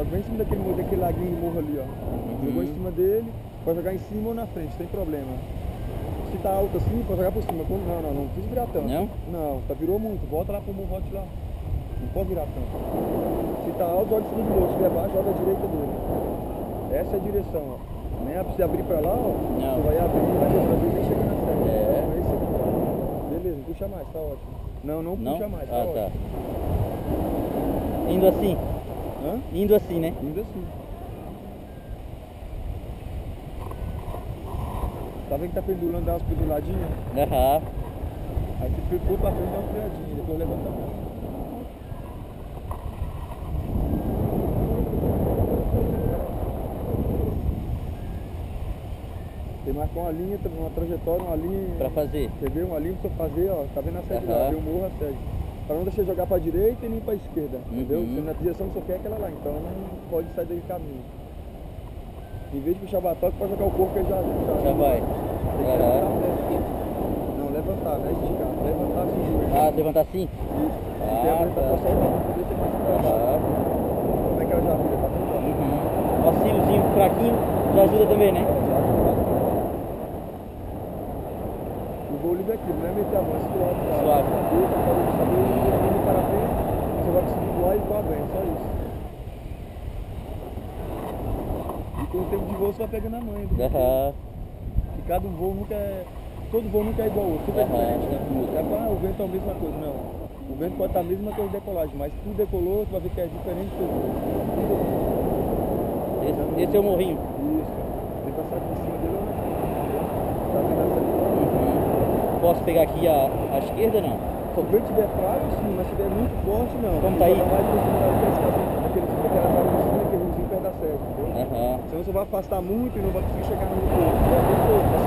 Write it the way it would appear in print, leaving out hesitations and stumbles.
bem em cima daquele laguinho do morro ali, ó. Jogou em cima dele, pode jogar em cima ou na frente, sem problema. Se tá alto assim, pode jogar por cima. Não precisa virar tanto. Não? Não, virou muito. Volta lá pro morro lá. Não pode virar tanto. Se tá alto, joga em cima do morro. Se estiver baixo, joga à direita dele. Essa é a direção, ó. Nem é pra você abrir pra lá, ó. Não. Você vai abrir e vai descer e chega na frente. É. Então, esse aqui. Beleza, não puxa mais, tá ótimo. Não puxa mais, tá ótimo. Tá. Indo assim? Hã? Indo assim, né? Indo assim. Tá vendo que tá pendulando, dá umas penduladinhas? Aham. Aí você ficou pra frente, dá uma freadinha, depois levanta a mão. Tem marcou uma linha, uma trajetória, uma linha. Pra fazer. Entendeu? Uma linha pra você fazer, ó. Tá vendo a sede lá? Tem o morro, a sede. Pra não deixar jogar pra direita e nem pra esquerda. Entendeu? Você na direção que você quer é aquela lá. Então não pode sair daí do caminho. Em vez de puxar o batoque, pode jogar o corpo que ele já vai. Não, levantar, não é esticar. Levantar assim. Ah, levantar assim? Isso. Tem a pra soltar pra poder ser mais forte. Como é que ela já vira? Tá vendo? Auxíliozinho fraquinho já ajuda também, né? O voo livre é aquilo, não é meter a mão, é segurar o cara. Suave. Saber o parapente, você vai conseguir voar e voar bem, só isso. E com o tempo de voo você vai pegando a manha. E cada voo nunca é... Todo voo nunca é igual ao outro, tudo é diferente, né? O vento é a mesma coisa, não. O vento pode estar a mesma coisa de decolagem, mas tudo decolou, você vai ver que é diferente do voo. Esse é o morrinho. Isso. Tem que passar por cima dele ou na frente. Tá vendo essa ali? Posso pegar aqui a esquerda, não? Se o vento estiver fraco, sim, mas se estiver muito forte, não. Como tá aí? Aquele riozinho perto da sede, entendeu? Senão você vai afastar muito e não vai conseguir chegar no outro.